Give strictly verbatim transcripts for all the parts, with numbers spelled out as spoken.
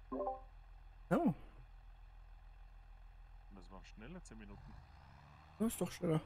Oh, Das waren schnelle zehn Minuten. das ist doch schneller.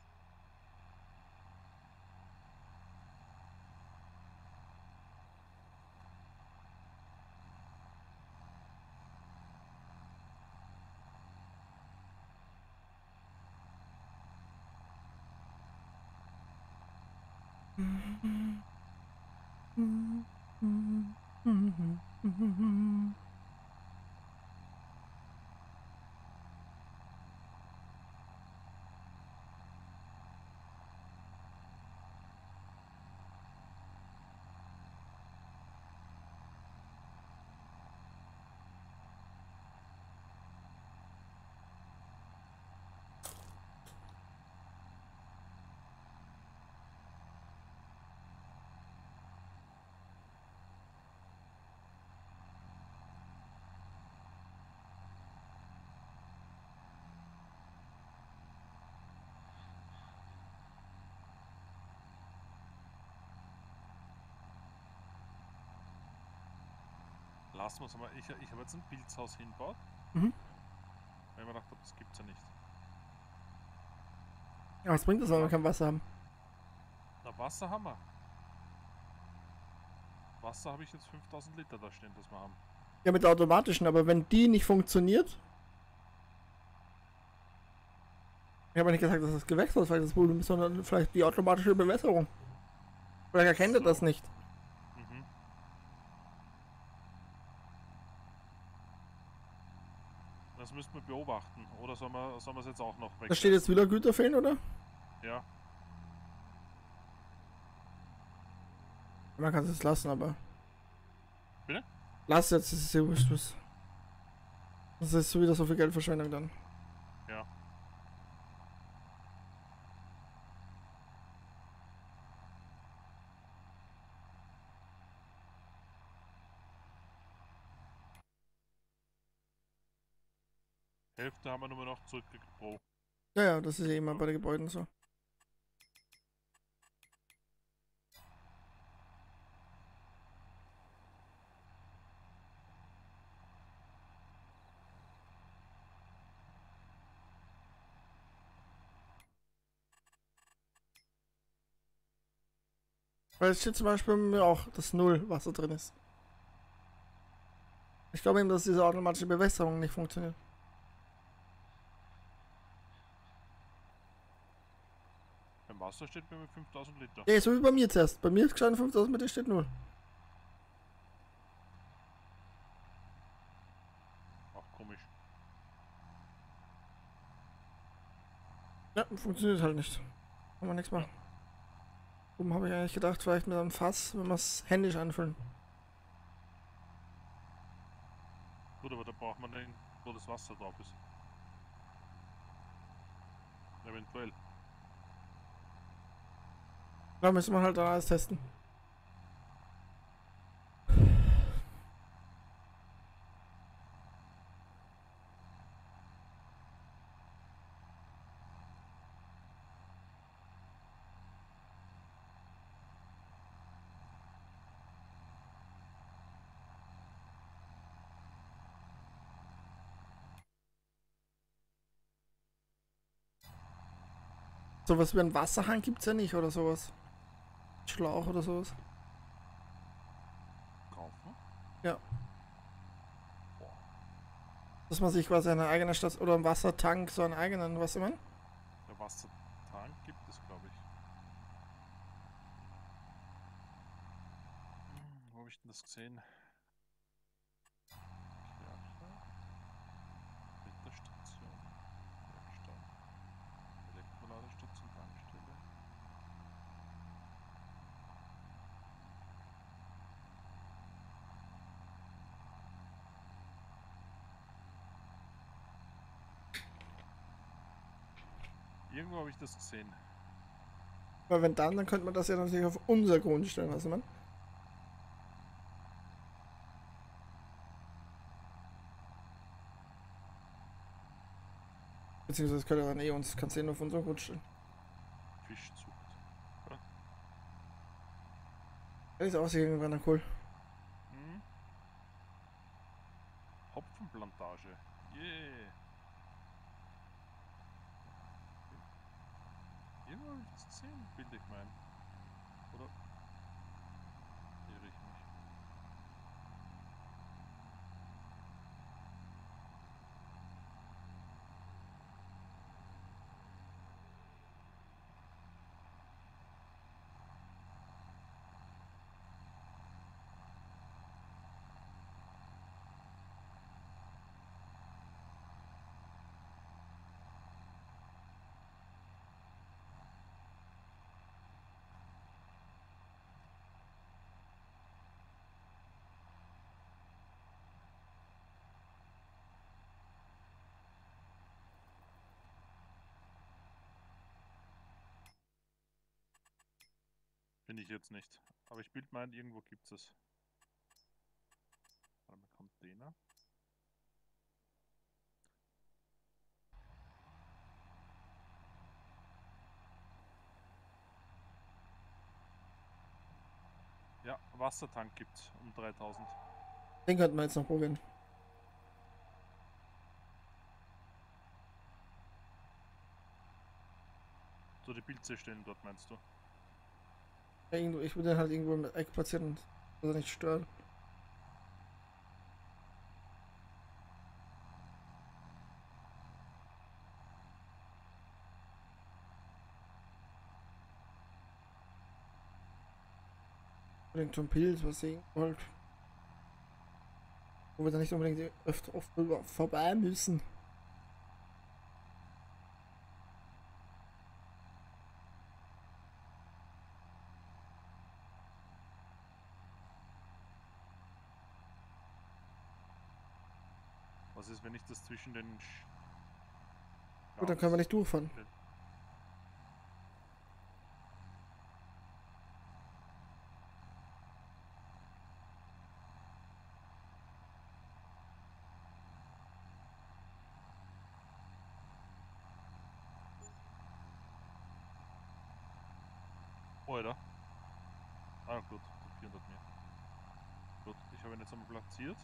Lassen wir es mal. Ich, ich habe jetzt ein Pilzhaus hinbaut, Mhm. weil ich mir gedacht habe, das gibt's ja nicht. Ja, was bringt das, wenn wir kein Wasser haben? Na, Wasser haben wir. Wasser habe ich jetzt fünftausend Liter da stehen, das wir haben. Ja, mit der automatischen, aber wenn die nicht funktioniert. Ich habe nicht gesagt, dass das Gewächshaus vielleicht das Problem ist, sondern vielleicht die automatische Bewässerung. Vielleicht erkennt er So. das nicht. Mhm. Das müssten wir beobachten. Oder sollen wir sollen wir es jetzt auch noch Da steht jetzt weglassen? wieder Güter fehlen, oder? Ja. Man kann es jetzt lassen, aber. Bitte? Lass jetzt, das ist ja wurscht. was- Das ist wieder so viel Geldverschwendung dann. Ja. Hälfte haben wir nur noch zurückgekriegt pro. Ja, ja, das ist ja immer bei den Gebäuden so. Weil es steht zum Beispiel bei mir auch, dass null Wasser drin ist. Ich glaube eben, dass diese automatische Bewässerung nicht funktioniert. Beim Wasser steht bei mir fünftausend Liter. Ja, so wie bei mir zuerst. Bei mir ist gestanden fünftausend, bei dir steht null. Auch komisch. Ja, funktioniert halt nicht. Kann man nichts Ja. machen. Oben habe ich eigentlich gedacht, vielleicht mit einem Fass, wenn wir es händisch anfüllen. Gut, aber da braucht man den, wo das Wasser drauf ist. Eventuell. Da müssen wir halt dann alles testen. Sowas wie ein Wasserhahn gibt es ja nicht oder sowas. Schlauch oder sowas. Kaufen? Ja. Boah. Dass man sich quasi eine eigene Stadt oder einen Wassertank, so einen eigenen, was immer. Der Wassertank gibt es, glaube ich. Hm, wo habe ich denn das gesehen? Kirche, Wetterstation, Werkstatt, Elektroladestation, Tankstelle. Irgendwo habe ich das gesehen. Weil wenn dann, dann könnte man das ja natürlich auf unser Grund stellen, was man. Beziehungsweise das könnte dann eh uns, kannst du eh nur auf unser Grund stellen. Fischzucht. Ja. Das ist auch irgendwann cool. Hm? Hopfenplantage. Yeah. Irgendwo habe ich das gesehen, bilde ich mein. Oder irre ich mich? Finde ich jetzt nicht. Aber ich bild mein, irgendwo gibt es. Warte mal, Container. Ja, Wassertank gibt's um dreitausend. Den könnten wir jetzt noch probieren. So die Pilze stehen dort, meinst du? Ja, irgendwo, ich würde den halt irgendwo im Eck platzieren, dass er nicht stört. Unbedingt zum Pilz, was sehen wollt. Wo wir da nicht unbedingt öfter oft drüber vorbei müssen. Was ist, wenn ich das zwischen den... Sch Gut, dann können wir nicht durchfahren. Oder? Ah gut, vierhundert mehr. Gut, ich habe ihn jetzt einmal platziert.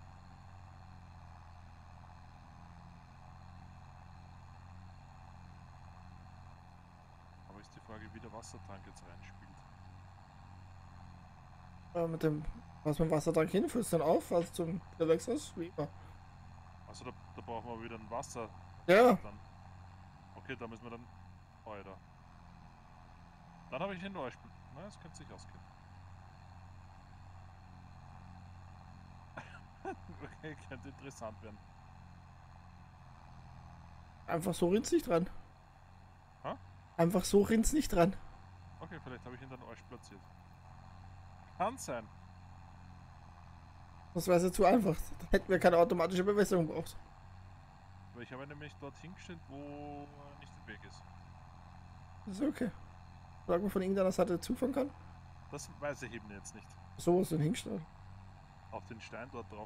Aber ist die Frage, wie der Wassertank jetzt reinspielt. Ja, mit dem, was mit dem Wassertank hinführst, dann auf, also zum Gewächshaus, wie immer. Also da, da brauchen wir wieder ein Wasser. Ja. Dann. Okay, da müssen wir dann... Alter. Dann habe ich ein neues Spiel. Na, das könnte sich ausgehen. Okay, könnte interessant werden. Einfach so rinnt's nicht dran. Ha? Einfach so rinnt's nicht dran. Okay, vielleicht habe ich ihn dann euch platziert. Kann sein. Das wäre jetzt zu einfach. Dann hätten wir keine automatische Bewässerung gebraucht. Weil ich habe ihn nämlich dort hingestellt, wo er nicht im Weg ist. Das ist okay. Solange man von irgendeiner Seite zufahren kann. Das weiß ich eben jetzt nicht. So was denn hingestellt. Auf den Stein dort drauf.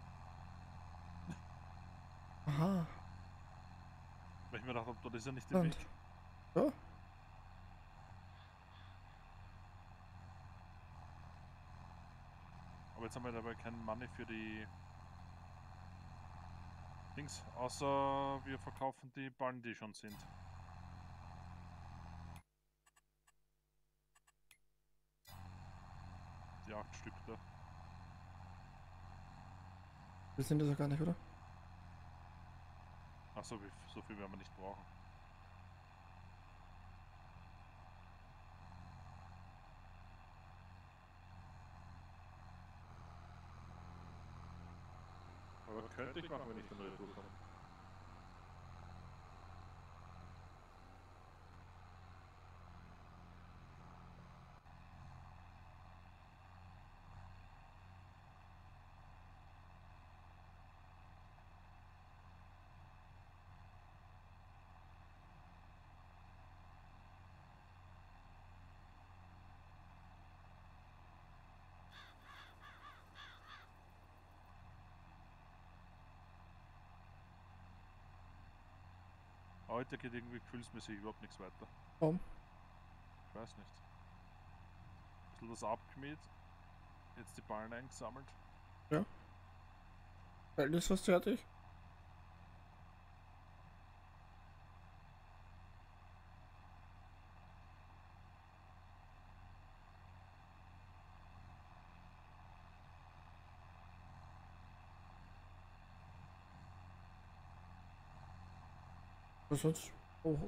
Aha. Weil ich mir gedacht habe, dort ist er nicht im Und, Weg. ja. Aber jetzt haben wir dabei keinen Money für die Dings, außer wir verkaufen die Ballen, die schon sind. Die acht Stück da. Wir sind das ja gar nicht, oder? Achso, so viel werden wir nicht brauchen. Aber könnte ich machen, wenn ich dann retour komme. Heute geht irgendwie gefühlsmäßig überhaupt nichts weiter. Warum? Ich weiß nicht. Ein bisschen was abgemäht. Jetzt die Ballen eingesammelt. Ja. Weil das fast fertig. Was sonst? Oh.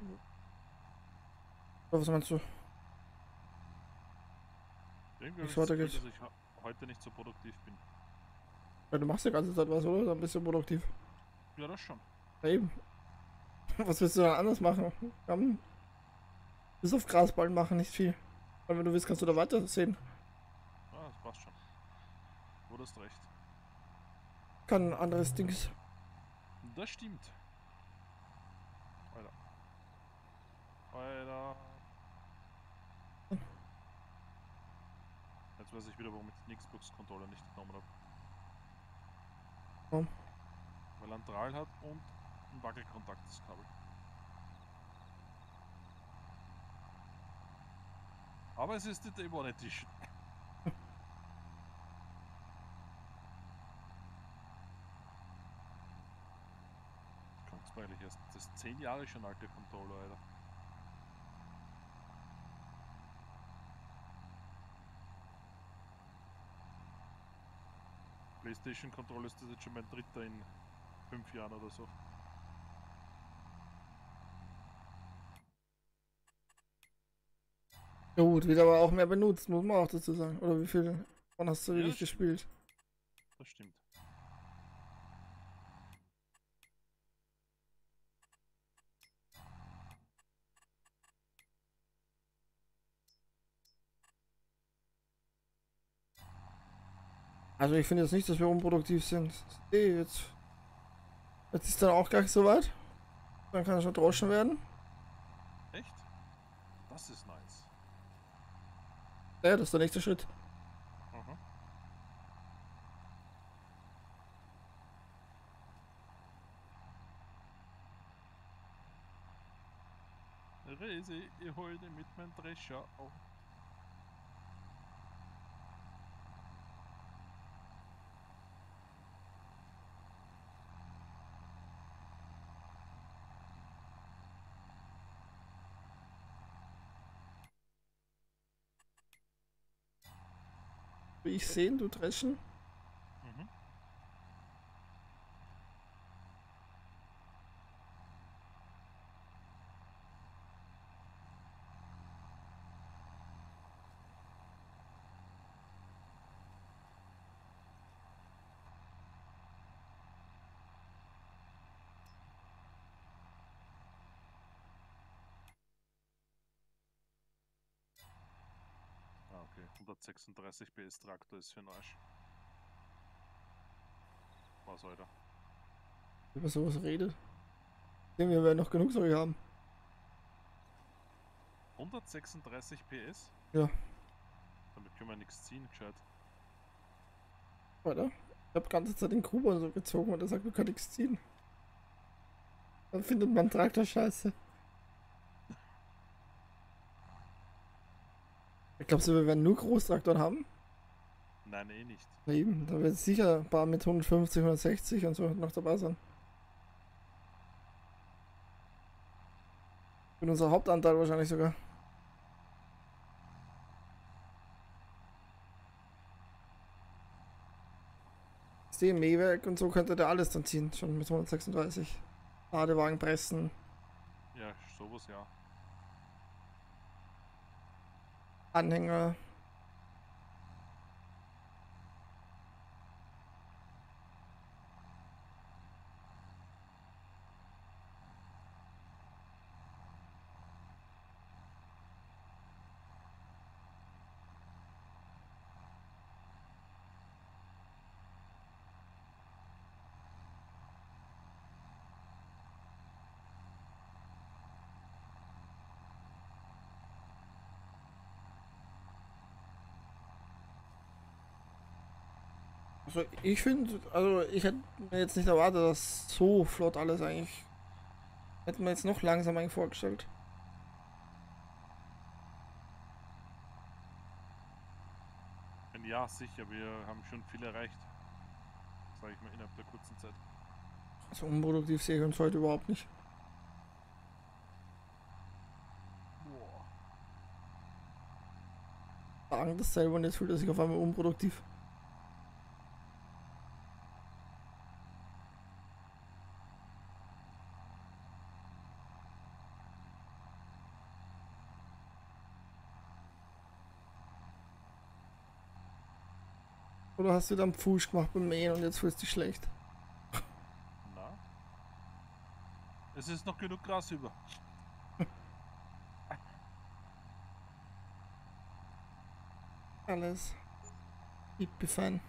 Was meinst du? Irgendwie habe Nichts ich das Gefühl, weitergeht. dass ich ha- heute nicht so produktiv bin. Ja, du machst die ganze Zeit was, oder? Dann bist du produktiv. Ja, das schon. Ja, eben. Was willst du dann anders machen? Dann bis auf Grasballen machen, nicht viel. Weil wenn du willst, kannst du da weiter sehen. Ja, das passt schon. Du hast recht. Kann ein anderes Dings. Das stimmt. Alter. Alter. Jetzt weiß ich wieder, warum ich den Xbox-Controller nicht genommen habe. Warum? Weil er einen Drahl hat und ein Wackelkontakt, das Kabel. Aber es ist die Day One Edition. Kommt's mir eigentlich erst. Das ist zehn Jahre schon alter Controller, Alter. PlayStation Controller ist das jetzt schon mein dritter in fünf Jahren oder so. Ja gut, wird aber auch mehr benutzt, muss man auch dazu sagen. Oder wie viel wann hast du Ja, wirklich das stimmt. gespielt? Das stimmt. Also ich finde jetzt nicht, dass wir unproduktiv sind. Nee, jetzt, jetzt ist dann auch gleich soweit. Dann kann es schon droschen werden. Echt? Das ist nice. Ja, das ist der nächste Schritt. Aha. Resi, ich hol dich mit meinem Drescher auf. Wie ich sehen, du dreschen. Mhm. Ah, okay. hundertsechsunddreißig P S Traktor ist für den Arsch. Was, Alter? Über sowas redet. Sehen wir werden noch genug solche haben. hundertsechsunddreißig P S? Ja, Damit können wir nichts ziehen, gescheit. weiter. Ich habe die ganze Zeit den Kuba so gezogen und er sagt, du kannst nichts ziehen. Dann findet man Traktor scheiße. Ich glaube, so, wir werden nur Großtraktoren haben. Nein, eh nicht. Na eben, da wird sicher ein paar mit hundertfünfzig, hundertsechzig und so noch dabei sein. Mit unser Hauptanteil wahrscheinlich sogar. Das D M E-Werk und so könnte der alles dann ziehen, schon mit hundertsechsunddreißig. Ladewagen pressen, Ja, sowas ja. Anhänger. Also ich finde, also ich hätte mir jetzt nicht erwartet, dass so flott alles eigentlich. Hätten wir jetzt noch langsamer eigentlich vorgestellt. Ja, sicher, wir haben schon viel erreicht. Sage ich mal, innerhalb der kurzen Zeit. So unproduktiv sehe ich uns heute überhaupt nicht. Boah. Sagen das selber und jetzt fühlt er sich auf einmal unproduktiv. Oder hast du dann Pfusch gemacht beim Mähen und jetzt fühlst du dich schlecht? Na? Es ist noch genug Gras über. Alles. Hippie-Fan.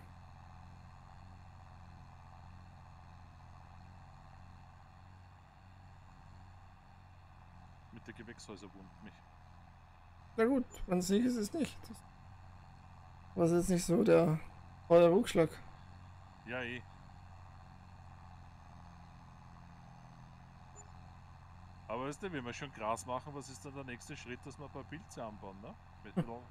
Mit der Gewächshäuser wurmt mich. Na gut, wenn es nicht ist, ist es nicht. Das war jetzt nicht so der, war der Rückschlag. Ja, eh. Aber weißt du, wenn wir schon Gras machen, was ist dann der nächste Schritt, dass wir ein paar Pilze anbauen, ne? Mit Blau.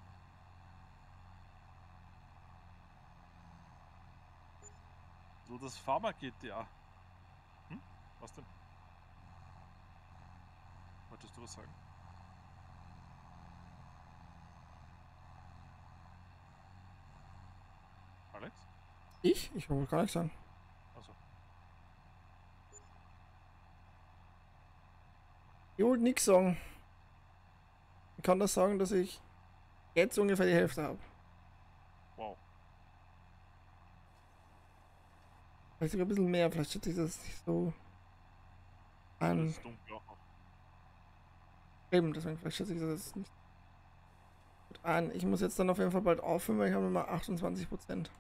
So das Pharma-G T A. Hm? Was denn? Wolltest du was sagen? Alex? Ich? Ich wollte gar nichts sagen. Also. Ich wollte nichts sagen. Ich kann das sagen, dass ich jetzt ungefähr die Hälfte habe. Wow. Vielleicht sogar ein bisschen mehr, vielleicht schätze ich das nicht so Das an. ist dunkel auch noch. Eben, deswegen vielleicht schätze ich das jetzt nicht gut an. Ich muss jetzt dann auf jeden Fall bald aufhören, weil ich habe nur mal achtundzwanzig Prozent.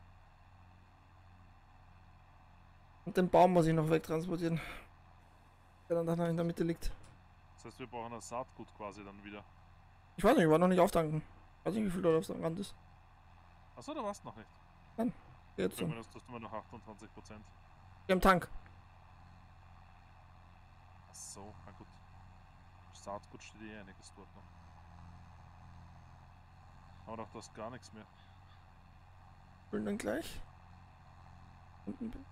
Und den Baum muss ich noch wegtransportieren, der dann in der Mitte liegt. Das heißt, wir brauchen ein Saatgut quasi dann wieder. Ich weiß nicht, ich war noch nicht auftanken. Ich weiß nicht, wie viel dort auf dem Rand ist. Achso, da warst du noch nicht. Jetzt Sag so. mir, das tust du immer noch achtundzwanzig Prozent. Hier am Tank. Achso, na gut. Saatgut steht eh einiges dort noch. Aber doch, das ist gar nichts mehr. Füllen dann gleich. Unten bin.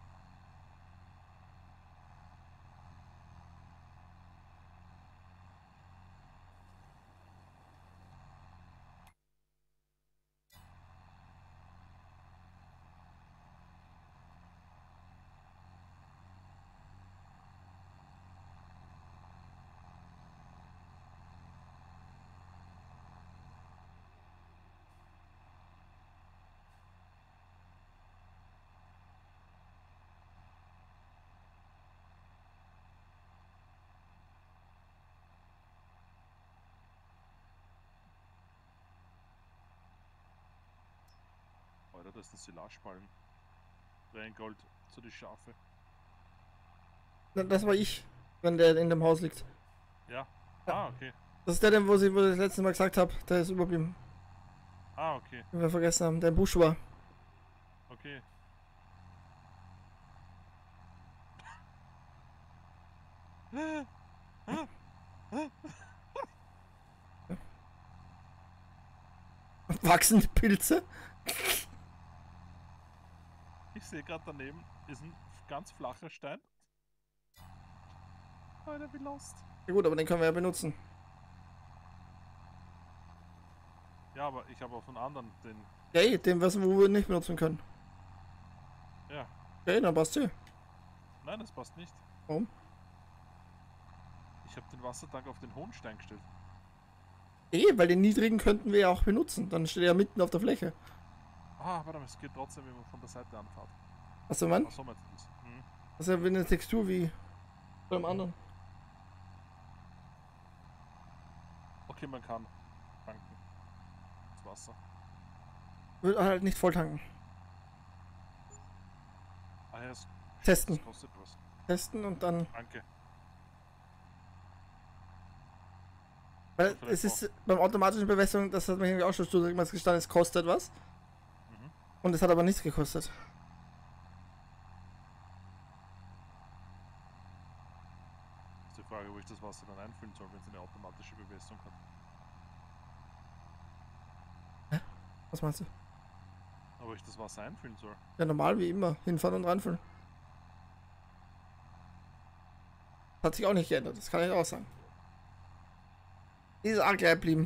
Alter, das ist ein Silageballen. Reingold zu die Schafe. Na, das war ich, wenn der in dem Haus liegt. Ja. Ja. Ah, okay. Das ist der, den, wo ich, wo ich das letzte Mal gesagt habe. Der ist überblieben. Ah, okay. Den wir vergessen haben. Der im Busch war. Okay. Wachsende Pilze. Ich sehe gerade daneben ist ein ganz flacher Stein. Alter, wie lost. Ja gut, aber den können wir ja benutzen. Ja, aber ich habe auch von anderen den. Ja, eh, den, was wo wir nicht benutzen können. Ja. Ja, dann passt sie. Nein, das passt nicht. Warum? Ich habe den Wassertank auf den hohen Stein gestellt. Eh, weil den niedrigen könnten wir ja auch benutzen. Dann steht er ja mitten auf der Fläche. Ah, warte mal, es geht trotzdem, wenn man von der Seite anfährt. Was du meinst? Achso, meinst du das? Mhm. Das ist ja wie eine Textur wie beim anderen. Okay, man kann tanken. Das Wasser. Wird halt nicht voll tanken. Ah ja, es Testen. das kostet was. Testen und dann. Danke. Weil vielleicht es ist beim automatischen Bewässerung, das hat mich auch schon studiert, gestanden, es kostet was. Mhm. Und es hat aber nichts gekostet. Das ist die Frage, wo ich das Wasser dann einfüllen soll, wenn es eine automatische Bewässerung hat. Was meinst du? Aber ich das Wasser einfüllen soll. Ja, normal wie immer. Hinfahren und ranfüllen. Hat sich auch nicht geändert, das kann ich auch sagen. Die ist auch gleich geblieben.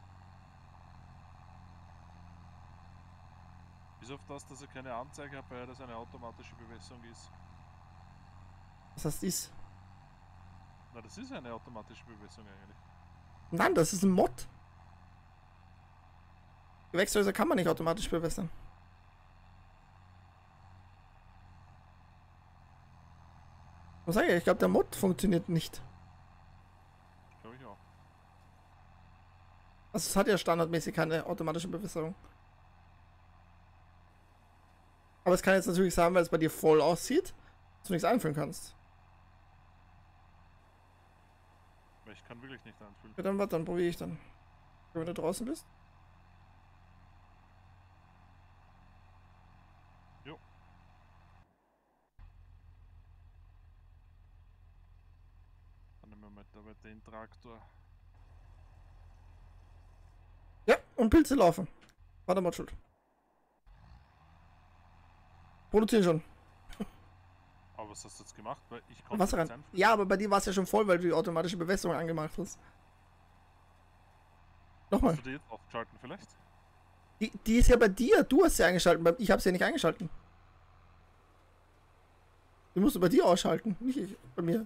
Bis auf das, dass er keine Anzeige hat, weil das eine automatische Bewässerung ist. Was heißt ist? Na, das ist eine automatische Bewässerung eigentlich. Nein, das ist ein Mod. Gewächshäuser kann man nicht automatisch bewässern. Was sag ich? Ich glaube, der Mod funktioniert nicht. Glaube ich auch. Also es hat ja standardmäßig keine automatische Bewässerung. Aber es kann jetzt natürlich sein, weil es bei dir voll aussieht, dass du nichts einfüllen kannst. Weil ich kann wirklich nicht einfüllen. Ja, dann warte, dann probiere ich dann. Wenn du draußen bist. Jo. Dann nehmen wir mal dabei den Traktor. Ja, und Pilze laufen. Warte mal, schuld. Produzieren schon. Aber was hast du jetzt gemacht? Weil ich konnte Wasser nichts rein. einfüllen. Ja, aber bei dir war es ja schon voll, weil du die automatische Bewässerung angemacht hast. Nochmal. Hast du die jetzt aufgeschalten vielleicht? Die, die ist ja bei dir. Du hast sie eingeschalten. bei- Ich habe sie ja nicht eingeschalten. Die musst du bei dir ausschalten, nicht ich, bei mir.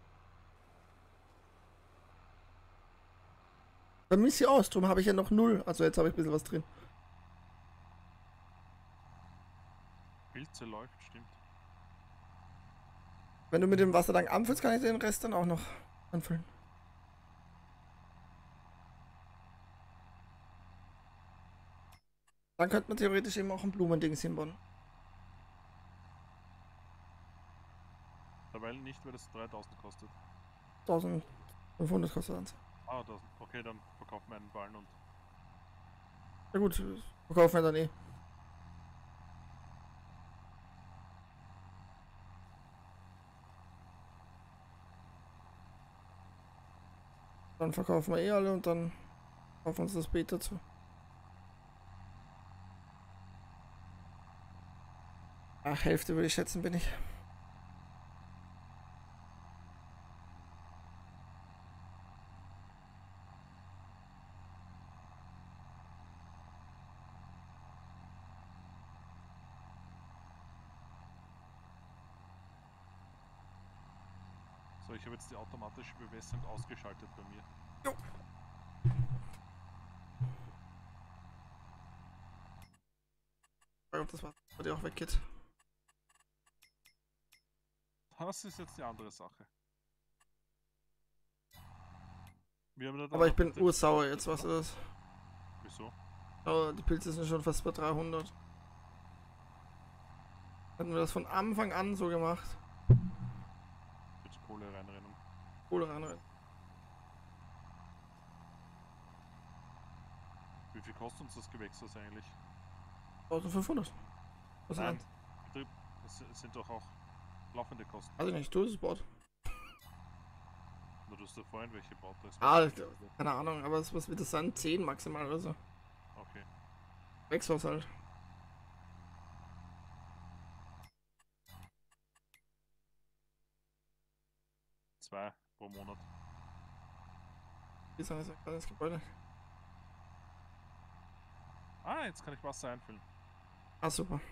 Bei mir ist sie aus, darum habe ich ja noch null. Also jetzt habe ich ein bisschen was drin. Pilze läuft, stimmt. Wenn du mit dem Wasser dann anfüllst, kann ich den Rest dann auch noch anfüllen. Dann könnte man theoretisch eben auch ein Blumendings hinbauen. Dabei nicht, weil das dreitausend kostet. eintausendfünfhundert kostet das. Ah, tausend. Okay, dann verkaufen wir einen Ballen und. Ja gut, verkaufen wir dann eh. Dann verkaufen wir eh alle und dann kaufen uns das Beet dazu. Ach, Hälfte würde ich schätzen, bin ich. So, ich habe jetzt die automatische Bewässerung ausgeschaltet bei mir. Jo. Ich weiß, ob das Wasser bei dir auch weggeht. Das ist jetzt die andere Sache. Wir haben da dann Aber ich noch bin bitte- ursauer jetzt, weißt du das? Wieso? Aber die Pilze sind schon fast bei dreihundert. Hätten wir das von Anfang an so gemacht. Bitte Kohle reinrennen. Kohle rein. Wie viel kostet uns das Gewächshaus eigentlich? eintausendfünfhundert. Was Nein, Nein. Betrieb, es es sind doch auch laufende Kosten. Also nicht, du hast es Board. Nur du hast da vorhin welche gebaut. Da ist Ah, was- keine Ahnung, aber was wird das sein? zehn maximal oder so. Okay. Wechsels halt. Zwei pro Monat. Wie ist ein kleines Gebäude? Ah, jetzt kann ich Wasser einfüllen. Ah, super.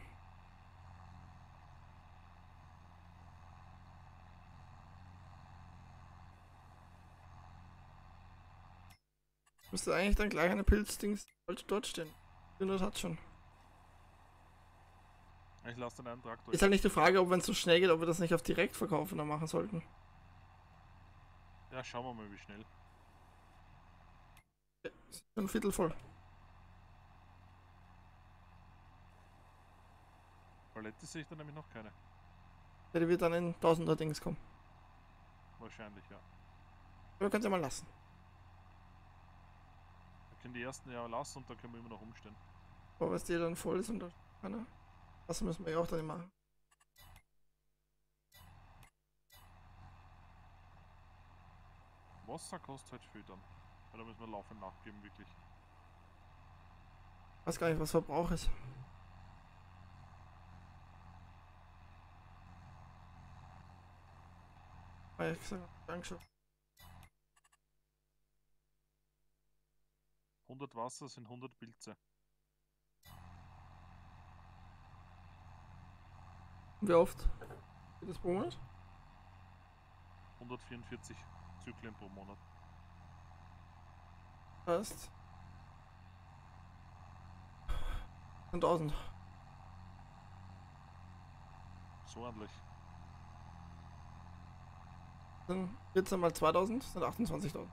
Müsste eigentlich dann gleich eine Pilzdings sollte dort stehen. hundert hat schon. Ich lasse dann einen Traktor. Ist halt nicht die Frage, ob wenn es so schnell geht, ob wir das nicht auf Direktverkaufen dann machen sollten. Ja, schauen wir mal, wie schnell. Ja, ist schon ein Viertel voll. Palette sehe ich dann nämlich noch keine. Ja, die wird dann in tausender Dings kommen. Wahrscheinlich, ja. Aber wir können sie mal lassen. Wir können die ersten ja lassen und dann können wir immer noch umstellen. Aber was die dann voll ist und da keiner. Das müssen wir ja auch dann machen. Wasser kostet halt viel dann. Weil da müssen wir laufend nachgeben, wirklich. Ich weiß gar nicht, was Verbrauch ist. Ah, ich sag, Dankeschön. hundert Wasser sind hundert Pilze. Wie oft geht das pro Monat? hundertvierundvierzig Zyklen pro Monat. Heißt tausend. So ordentlich. Dann vierzehn mal zweitausend sind achtundzwanzigtausend.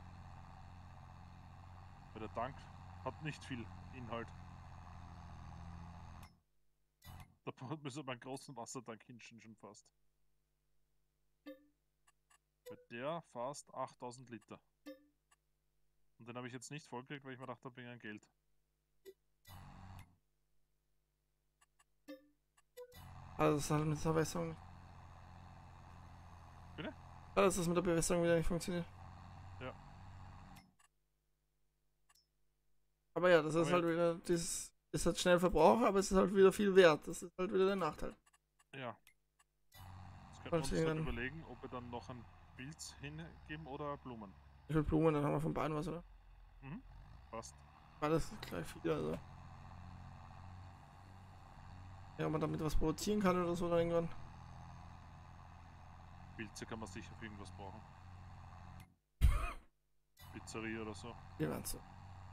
Weil der Tank hat nicht viel Inhalt. Da müssen wir einen großen Wassertank hinstellen schon fast. Bei der fast achttausend Liter. Und den habe ich jetzt nicht vollgekriegt, weil ich mir gedacht habe, wegen ein Geld. Also das ist halt mit der Bewässerung. Bitte? Ja, dass das mit der Bewässerung wieder nicht funktioniert. Ja. Aber ja, das ist Aber halt wieder, das ist halt schnell Verbrauch, aber es ist halt wieder viel wert. Das ist halt wieder der Nachteil. Ja. Jetzt könnten wir uns Verstehen. halt überlegen, ob wir dann noch einen Pilz hingeben oder Blumen. Ich will Blumen, dann haben wir von beiden was, oder? Mhm. Passt. Alles gleich viel, also. Ja, ob man damit was produzieren kann oder so, dann irgendwann. Pilze kann man sicher für irgendwas brauchen. Pizzeria oder so. Die werden so.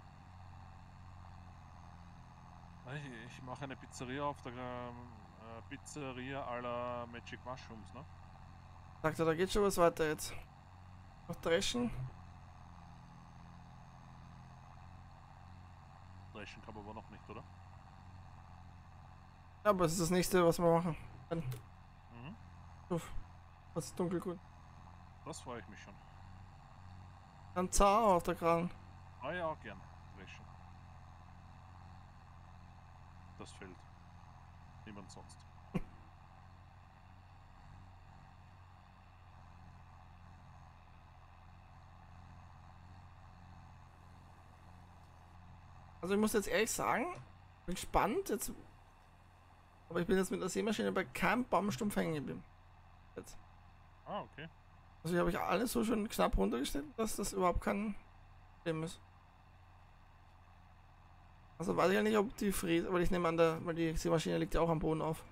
Ich, ich mache eine Pizzeria auf der ähm, äh, Pizzeria à la Magic Mushrooms, ne? Sagt er, da geht schon was weiter jetzt. Noch dreschen. Dreschen kann man aber noch nicht, oder? Ja, aber es ist das nächste, was wir machen. Dann, Mhm. uff, was ist dunkelgrün. Das freue ich mich schon. Dann Zar auf der Kran. Ah ja, gern. Dreschen. Das fällt. Niemand sonst. Also ich muss jetzt ehrlich sagen, bin gespannt jetzt. Aber ich bin jetzt mit der Sämaschine bei keinem Baumstumpf hängen geblieben. Jetzt. Ah, okay. Also ich habe ich alles so schön knapp runtergestellt, dass das überhaupt kein Problem ist. Also weiß ich ja nicht, ob die Fräse, weil ich nehme an, der, weil die Sämaschine liegt ja auch am Boden auf.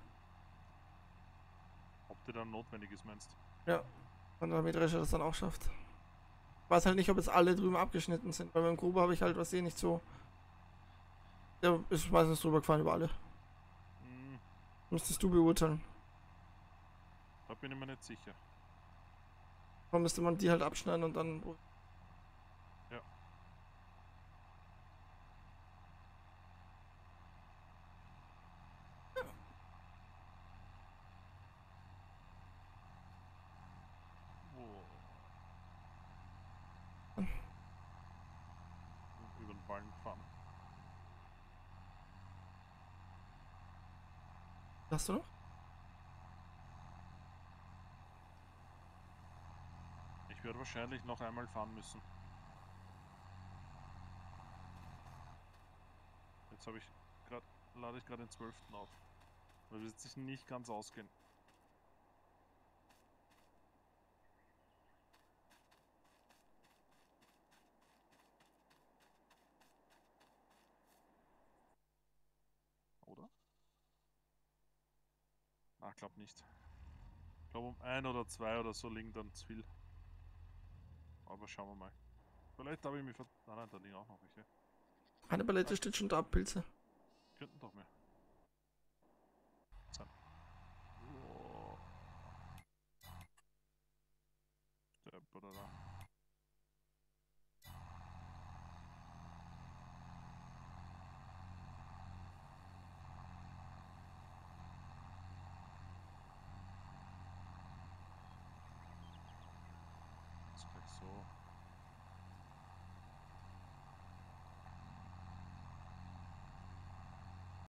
Ob die dann notwendig ist, meinst Ja. Und der Mähdrescher das dann auch schafft. Ich weiß halt nicht, ob jetzt alle drüben abgeschnitten sind, weil beim Gruber habe ich halt was eh nicht so. Der ist meistens drüber gefahren über alle. Hm, Müsstest du beurteilen. da bin ich mir nicht sicher. Dann müsste man die halt abschneiden und dann. Ja. Oh. Über den Ballen gefahren. Hast du noch? Ich werde wahrscheinlich noch einmal fahren müssen. Jetzt habe ich gerade, lade ich gerade den zwölften auf. Weil wir sich nicht ganz ausgehen. Oder? Ah, glaub nicht. Ich glaube um ein oder zwei oder so liegen dann zu viel. Aber schauen wir mal. Vielleicht habe ich mich ver... Nein, nein, da liegen auch noch welche. Eine Palette steht schon da, Pilze.